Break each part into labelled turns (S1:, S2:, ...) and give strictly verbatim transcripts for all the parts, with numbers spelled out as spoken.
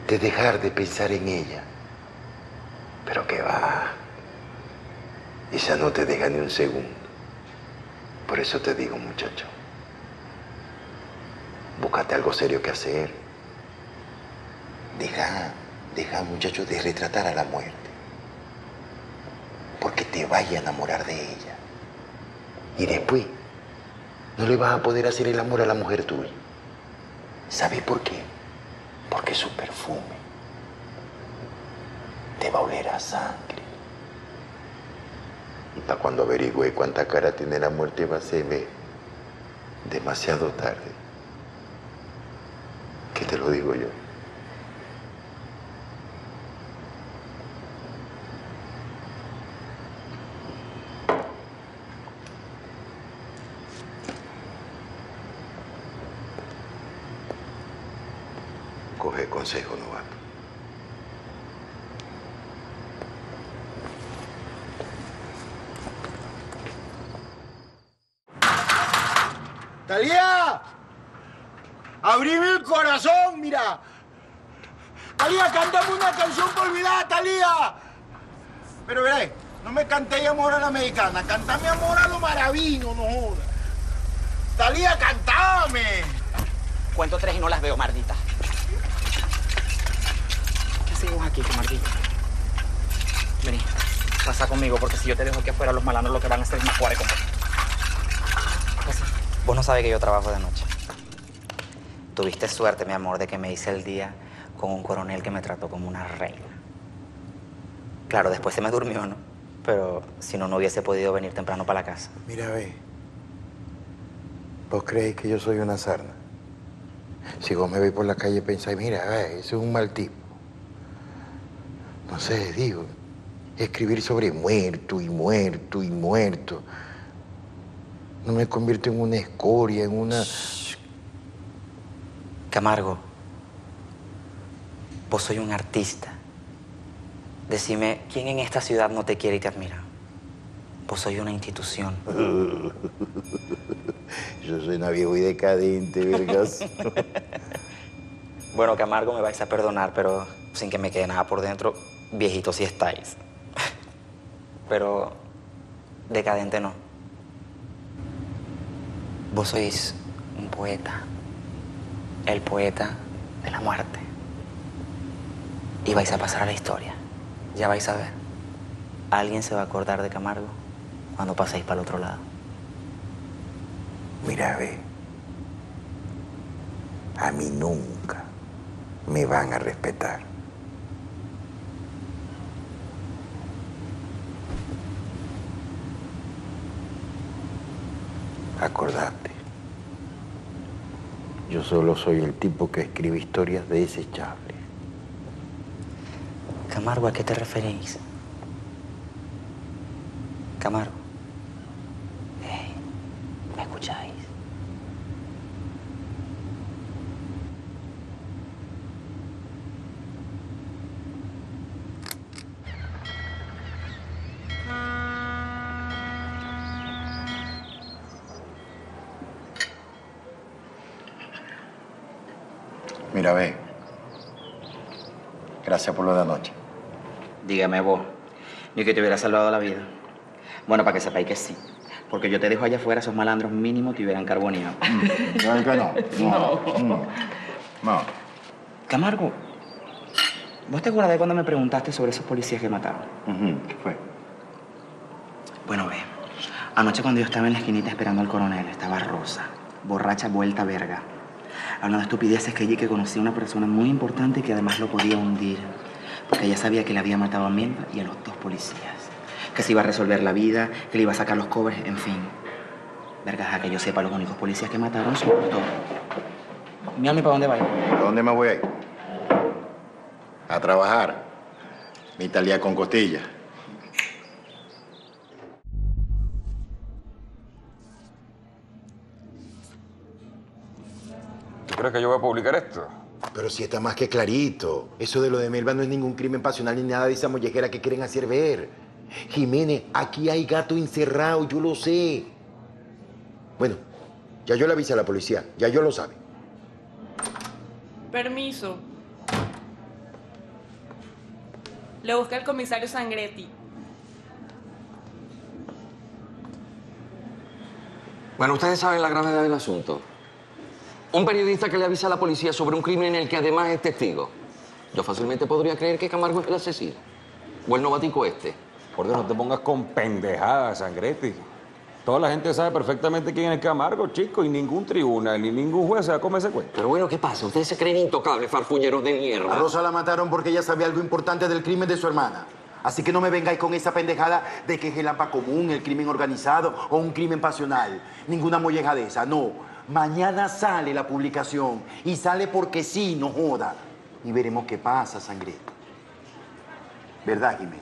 S1: de dejar de pensar en ella. Pero qué va. Ella no te deja ni un segundo. Por eso te digo, muchacho, búscate algo serio que hacer. Deja, deja, muchacho, de retratar a la muerte. Porque te vaya a enamorar de ella. Y después, no le vas a poder hacer el amor a la mujer tuya. ¿Sabes por qué? Porque su perfume te va a oler a sangre. Y para cuando averigüe cuánta cara tiene la muerte va a ser ve, demasiado tarde. ¿Qué te lo digo yo? Coge consejo, novato.
S2: ¡Talía! ¡Abrime el corazón, mira! ¡Talía, cántame una canción por olvidar, Talía! Pero veré, no me cantéis amor a la mexicana, cántame amor a lo maravino, no jodas. ¡Talía, cántame!
S3: Cuento tres y no las veo, mardita. ¿Qué hacemos aquí, mardita? Vení, pasa conmigo, porque si yo te dejo aquí afuera, los malandros lo que van a hacer es más jugar con vos. Pasa. Vos no sabés que yo trabajo de noche. Tuviste suerte, mi amor, de que me hice el día con un coronel que me trató como una reina. Claro, después se me durmió, ¿no? Pero si no, no hubiese podido venir temprano para la casa.
S1: Mira, ve. ¿Vos creéis que yo soy una sarna? Si vos me veis por la calle pensáis, mira, ve, ese es un mal tipo. No sé, digo, escribir sobre muerto y muerto y muerto. No me convierto en una escoria, en una...
S3: Shh. Camargo, vos soy un artista. Decime, ¿quién en esta ciudad no te quiere y te admira? Vos soy una institución.
S1: Yo soy una viejo y decadente, vergas.
S3: Bueno, Camargo, me vais a perdonar, pero sin que me quede nada por dentro, viejito sí estáis. Pero decadente no. Vos sois un poeta. El poeta de la muerte. Y vais a pasar a la historia. Ya vais a ver. Alguien se va a acordar de Camargo cuando paséis para el otro lado.
S1: Mira, ve. A mí nunca me van a respetar. Acordate. Yo solo soy el tipo que escribe historias desechables.
S3: Camargo, ¿a qué te referís? Camargo. Hey, ¿me escucháis?
S1: Mira, ve. Gracias por lo de anoche.
S3: Dígame vos, ni que te hubiera salvado la vida. Bueno, para que sepáis que sí. Porque yo te dejo allá afuera, esos malandros mínimo te hubieran carboneado.
S1: Mm, ¿sabes que no? No. No. No.
S3: Camargo, ¿vos te acuerdas de cuando me preguntaste sobre esos policías que mataron?
S1: Uh-huh. ¿Qué fue?
S3: Bueno, ve, anoche cuando yo estaba en la esquinita esperando al coronel, estaba Rosa, borracha vuelta verga, hablando de estupideces que allí que conocía a una persona muy importante y que además lo podía hundir. Porque ella sabía que le había matado a Milva y a los dos policías. Que se iba a resolver la vida, que le iba a sacar los cobres, en fin. Vergas, a que yo sepa, los únicos policías que mataron son los dos. Mírame para dónde vaya.
S1: ¿A dónde me voy a ir? A trabajar. Mi talía con costillas.
S4: ¿Tú crees que yo voy a publicar esto?
S1: Pero si está más que clarito. Eso de lo de Melba no es ningún crimen pasional ni nada de esa mollejera que quieren hacer ver. Jiménez, aquí hay gato encerrado, yo lo sé. Bueno, ya yo le avisé a la policía, ya yo lo sabe.
S5: Permiso. Le busca el comisario Sangretti.
S6: Bueno, ustedes saben la gravedad del asunto. Un periodista que le avisa a la policía sobre un crimen en el que además es testigo. Yo fácilmente podría creer que Camargo es el asesino. O el novatico este.
S4: Por Dios, no te pongas con pendejadas, Sangretti. Toda la gente sabe perfectamente quién es Camargo, chico, y ningún tribunal ni ningún juez se va a comer ese cuento.
S6: Pero bueno, ¿qué pasa? Ustedes se creen intocables, farfulleros de mierda.
S2: A Rosa la mataron porque ella sabía algo importante del crimen de su hermana. Así que no me vengáis con esa pendejada de que es el hampa común, el crimen organizado o un crimen pasional. Ninguna molleja de esa, no. Mañana sale la publicación y sale porque sí, no joda. Y veremos qué pasa, Sangretti. ¿Verdad, Jiménez?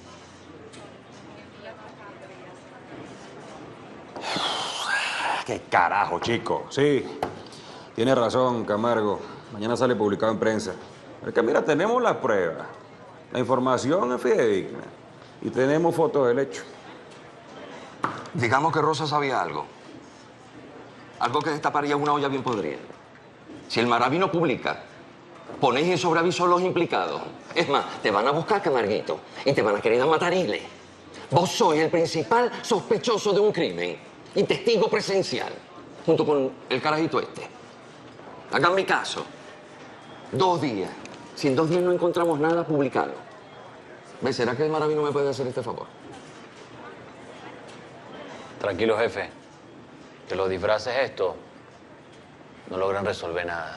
S4: ¡Qué carajo, chico! Sí, tiene razón, Camargo. Mañana sale publicado en prensa. Es que mira, tenemos las pruebas. La información es fidedigna. Y tenemos fotos del hecho.
S6: Digamos que Rosa sabía algo. Algo que destaparía una olla bien podrida. Si el Maravino publica, ponéis en sobreaviso a los implicados. Es más, te van a buscar, Camarguito, y te van a querer matar isle. Vos sois el principal sospechoso de un crimen y testigo presencial, junto con el carajito este. Hagan mi caso. Dos días. Si en dos días no encontramos nada, publicado. ¿Ves? ¿Será que el Maravino me puede hacer este favor?
S7: Tranquilo, jefe. Que los disfraces estos no logran resolver nada.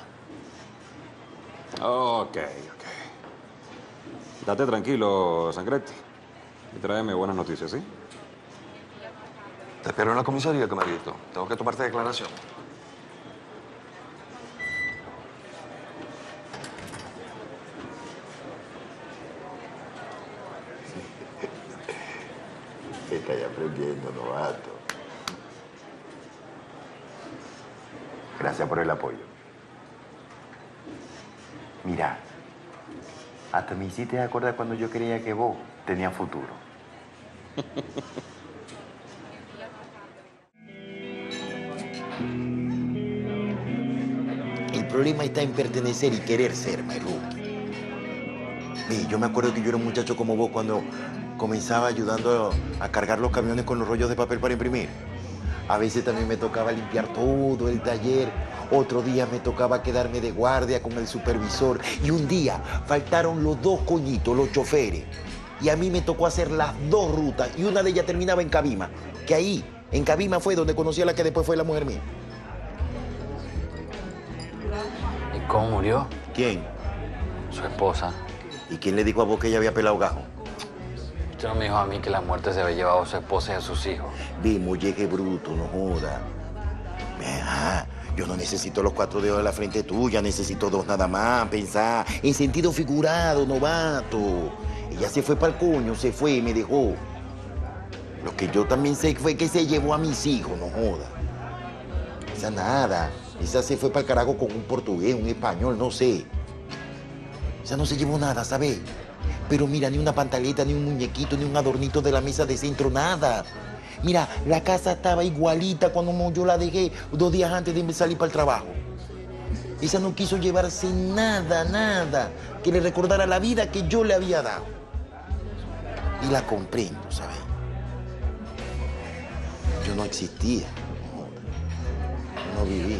S4: Ok, ok. Date tranquilo, Sangretti. Y tráeme buenas noticias, ¿sí?
S6: Te espero en la comisaría, Camarguito. Tengo que tomarte declaración.
S2: Estáis aprendiendo, novato. Gracias por el apoyo. Mira, hasta me hiciste acordar cuando yo creía que vos tenías futuro. El problema está en pertenecer y querer ser, my rookie. Ve, yo me acuerdo que yo era un muchacho como vos cuando comenzaba ayudando a cargar los camiones con los rollos de papel para imprimir. A veces también me tocaba limpiar todo el taller. Otro día me tocaba quedarme de guardia con el supervisor. Y un día faltaron los dos coñitos, los choferes. Y a mí me tocó hacer las dos rutas. Y una de ellas terminaba en Cabima. Que ahí, en Cabima fue donde conocí a la que después fue la mujer mía.
S7: ¿Y cómo murió?
S2: ¿Quién?
S7: Su esposa.
S2: ¿Y quién le dijo a vos que ella había pelado gajo?
S7: Usted no me dijo a mí que la muerte se había llevado a su esposa y a sus hijos.
S2: Ve, molleje bruto, no joda. Ajá. Yo no necesito los cuatro dedos de la frente tuya, necesito dos nada más, pensá. En sentido figurado, novato. Ella se fue para el coño, se fue y me dejó. Lo que yo también sé fue que se llevó a mis hijos, no joda. Esa nada. Esa se fue para el carajo con un portugués, un español, no sé. Esa no se llevó nada, ¿sabes? Pero mira, ni una pantaleta, ni un muñequito, ni un adornito de la mesa de centro, nada. Mira, la casa estaba igualita cuando yo la dejé dos días antes de salir para el trabajo. Esa no quiso llevarse nada, nada, que le recordara la vida que yo le había dado. Y la comprendo, ¿sabes? Yo no existía, yo no vivía.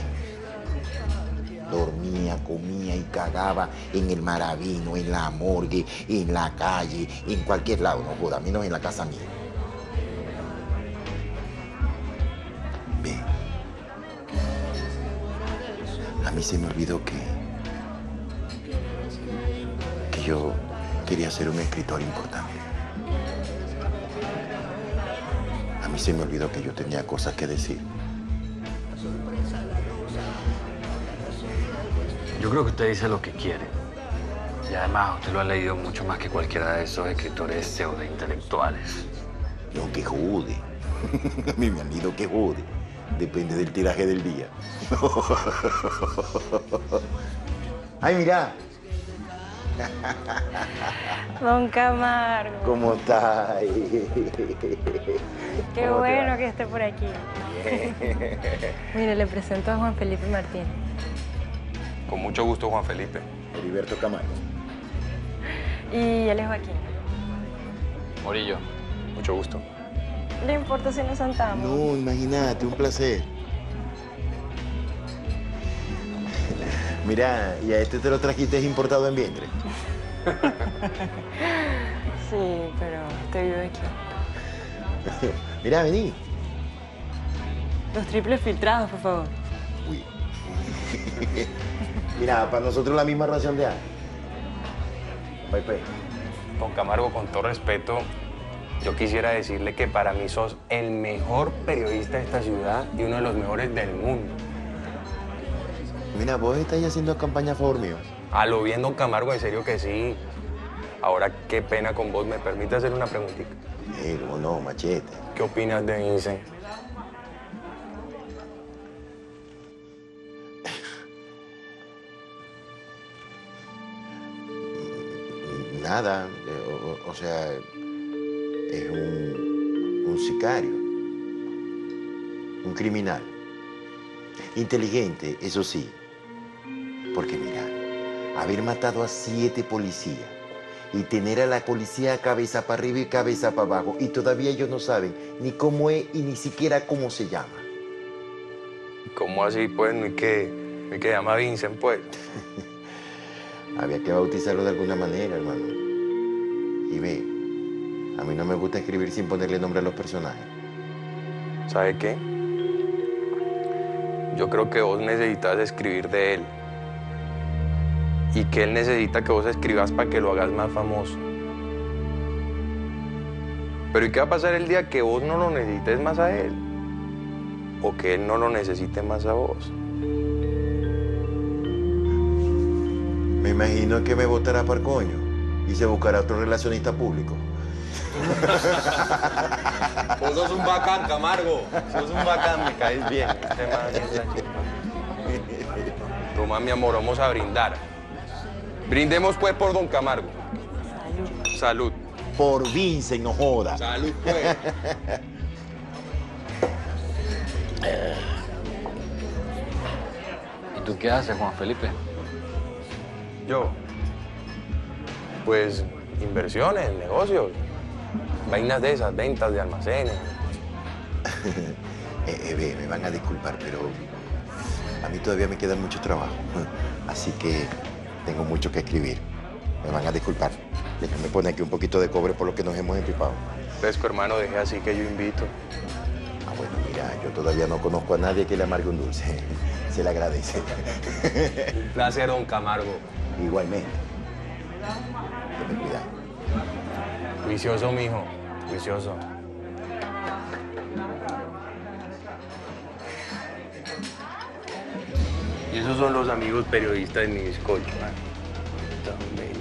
S2: Dormía, comía y cagaba en el Maravino, en la morgue, en la calle, en cualquier lado, no joda, menos en la casa mía. Ve, a mí se me olvidó que, que yo quería ser un escritor importante. A mí se me olvidó que yo tenía cosas que decir.
S7: Yo creo que usted dice lo que quiere. Y además usted lo ha leído mucho más que cualquiera de esos escritores pseudo-intelectuales.
S2: No, que jode. A mí me han leído que jode. Depende del tiraje del día. Ay, mira.
S8: Don Camargo.
S2: ¿Cómo estás?
S8: Qué bueno que esté por aquí. Mire, le presento a Juan Felipe Martínez.
S4: Con mucho gusto, Juan Felipe.
S2: Heriberto Camargo.
S8: Y él es Joaquín.
S7: Morillo, mucho gusto.
S8: No importa si nos sentamos.
S1: No, imagínate, un placer. Mira, y a este te lo trajiste importado en vientre.
S8: Sí, pero estoy vivo aquí.
S1: Mira, vení.
S8: Los triples filtrados, por favor.
S1: Uy. Mira, para nosotros la misma ración de agua. Bye, pues.
S9: Don Camargo, con todo respeto, yo quisiera decirle que para mí sos el mejor periodista de esta ciudad y uno de los mejores del mundo.
S1: Mira, vos estáis haciendo campaña a favor mío.
S9: A lo bien, don Camargo, en serio que sí. Ahora, qué pena con vos. ¿Me permite hacer una preguntita?
S1: Eh, cómo no, machete.
S9: ¿Qué opinas de Vincent?
S1: Nada, eh, o, o sea, es un, un sicario, un criminal. Inteligente, eso sí. Porque mira, haber matado a siete policías y tener a la policía cabeza para arriba y cabeza para abajo y todavía ellos no saben ni cómo es y ni siquiera cómo se llama.
S9: ¿Cómo así, pues? ¿No hay que, no hay que llama a Vincent, pues?
S1: Había que bautizarlo de alguna manera, hermano. Y ve, a mí no me gusta escribir sin ponerle nombre a los personajes.
S9: ¿Sabe qué? Yo creo que vos necesitas escribir de él. Y que él necesita que vos escribas para que lo hagas más famoso. Pero ¿y qué va a pasar el día que vos no lo necesites más a él? O que él no lo necesite más a vos.
S1: Me imagino que me votará para coño y se buscará otro relacionista público.
S9: Vos sos un bacán, Camargo. Sos un bacán, me caes bien. Este man es la chispa. Toma, mi amor, vamos a brindar. Brindemos, pues, por don Camargo. Salud. Salud.
S1: Por Vincent, no joda.
S9: Salud, pues.
S7: ¿Y tú qué haces, Juan Felipe?
S9: Yo, pues, inversiones, negocios, vainas de esas, ventas de almacenes.
S1: eh, eh, ve, me van a disculpar, pero a mí todavía me queda mucho trabajo. Así que tengo mucho que escribir. Me van a disculpar. Déjame poner aquí un poquito de cobre por lo que nos hemos empipado.
S9: Fresco, hermano, dejé así que yo invito.
S1: Ah, bueno, mira, yo todavía no conozco a nadie que le amargue un dulce. Se le agradece.
S9: Un placer, don Camargo.
S1: Igualmente. Ten cuidado.
S9: Juicioso, mijo. Juicioso. Y esos son los amigos periodistas de mi bizcocho. Tan bella.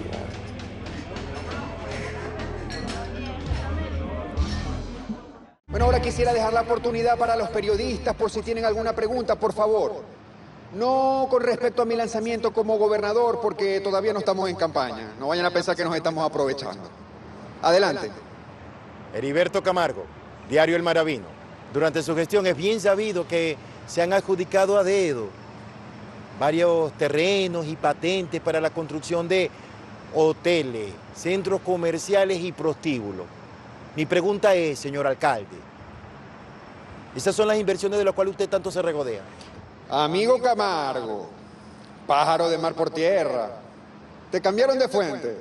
S10: Bueno, ahora quisiera dejar la oportunidad para los periodistas por si tienen alguna pregunta, por favor. No con respecto a mi lanzamiento como gobernador, porque todavía no estamos en campaña. No vayan a pensar que nos estamos aprovechando. Adelante.
S1: Heriberto Camargo, Diario El Maravino. Durante su gestión es bien sabido que se han adjudicado a dedo varios terrenos y patentes para la construcción de hoteles, centros comerciales y prostíbulos. Mi pregunta es, señor alcalde, ¿esas son las inversiones de las cuales usted tanto se regodea?
S10: Amigo Camargo, pájaro de mar por tierra, te cambiaron de fuente.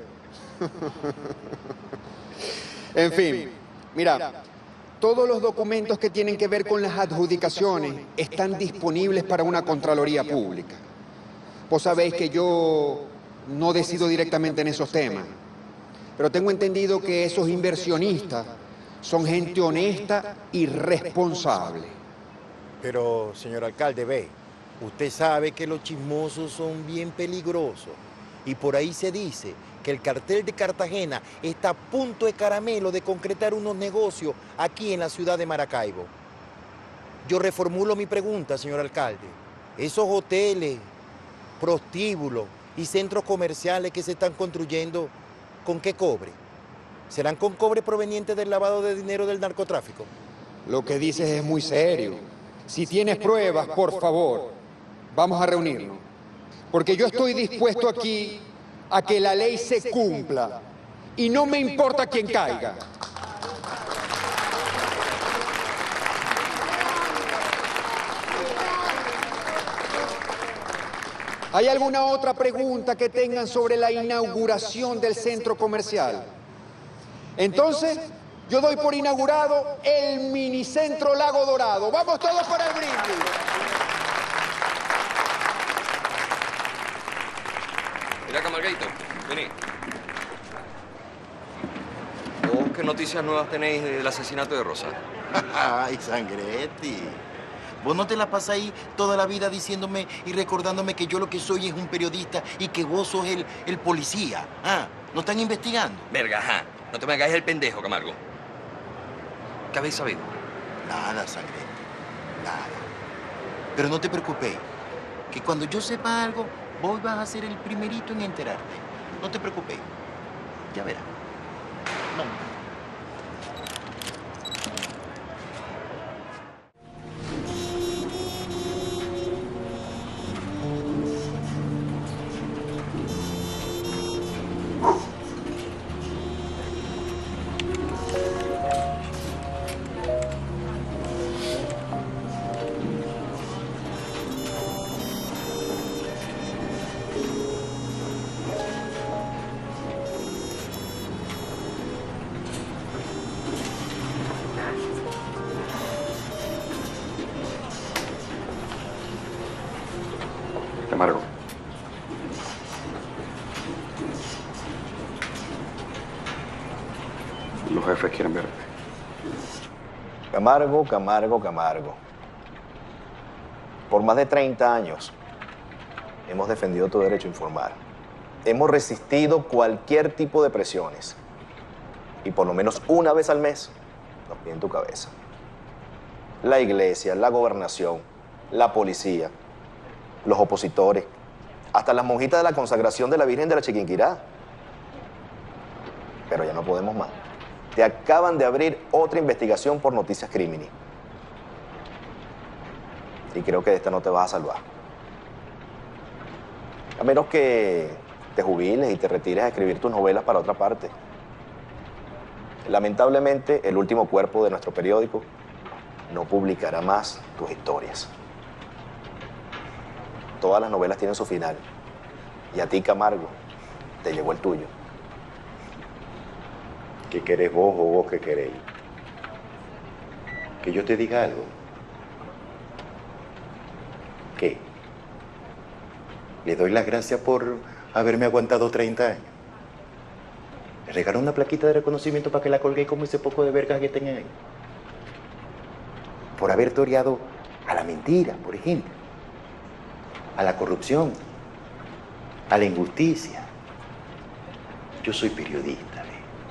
S10: En fin, mira, todos los documentos que tienen que ver con las adjudicaciones están disponibles para una Contraloría Pública. Vos sabéis que yo no decido directamente en esos temas, pero tengo entendido que esos inversionistas son gente honesta y responsable.
S1: Pero, señor alcalde, ve, usted sabe que los chismosos son bien peligrosos. Y por ahí se dice que el cartel de Cartagena está a punto de caramelo de concretar unos negocios aquí en la ciudad de Maracaibo. Yo reformulo mi pregunta, señor alcalde. Esos hoteles, prostíbulos y centros comerciales que se están construyendo, ¿con qué cobre? ¿Serán con cobre proveniente del lavado de dinero del narcotráfico?
S10: Lo que dices es muy serio. Si tienes pruebas, por favor, vamos a reunirnos. Porque yo estoy dispuesto aquí a que la ley se cumpla. Y no me importa quién caiga. ¿Hay alguna otra pregunta que tengan sobre la inauguración del centro comercial? Entonces, yo doy por inaugurado el minicentro Lago Dorado. ¡Vamos todos para el brindis!
S6: Mira, Camarguito, vení. ¿Vos qué noticias nuevas tenéis del asesinato de Rosa?
S2: Ay, Sangretti. Vos no te la pasas ahí toda la vida diciéndome y recordándome que yo lo que soy es un periodista y que vos sos el, el policía. Ah, ¿no están investigando?
S6: Verga, ajá. No te me hagáis el pendejo, Camargo. ¿Qué habéis sabido?
S2: Nada, Sangretti. Nada. Pero no te preocupes, que cuando yo sepa algo, vos vas a ser el primerito en enterarte. No te preocupes. Ya verás. No.
S4: Camargo. Los jefes quieren verte.
S11: Camargo, Camargo, Camargo. Por más de treinta años hemos defendido tu derecho a informar. Hemos resistido cualquier tipo de presiones. Y por lo menos una vez al mes nos piden tu cabeza. La iglesia, la gobernación, la policía, los opositores, hasta las monjitas de la consagración de la Virgen de la Chiquinquirá. Pero ya no podemos más. Te acaban de abrir otra investigación por noticias crímenes. Y creo que de esta no te vas a salvar. A menos que te jubiles y te retires a escribir tus novelas para otra parte. Lamentablemente, el último cuerpo de nuestro periódico no publicará más tus historias. Todas las novelas tienen su final. Y a ti, Camargo, te llegó el tuyo.
S1: ¿Qué querés vos o vos qué queréis? ¿Que yo te diga algo? ¿Qué? Le doy las gracias por haberme aguantado treinta años. Le regaló una plaquita de reconocimiento para que la colgué como ese poco de vergas que tenía ahí. Por haber toreado a la mentira, por ejemplo. A la corrupción. A la injusticia. Yo soy periodista, ¿ves?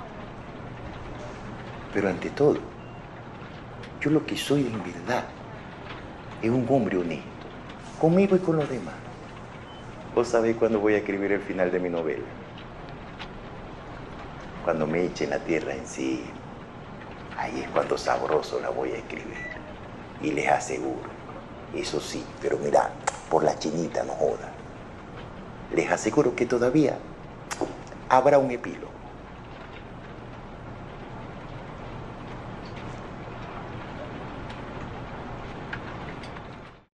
S1: Pero ante todo, yo lo que soy en verdad es un hombre honesto. Conmigo y con los demás. Vos sabéis cuándo voy a escribir el final de mi novela. Cuando me echen la tierra encima. Ahí es cuando sabroso la voy a escribir. Y les aseguro, eso sí, pero mirá, por la chinita no joda. Les aseguro que todavía habrá un epílogo.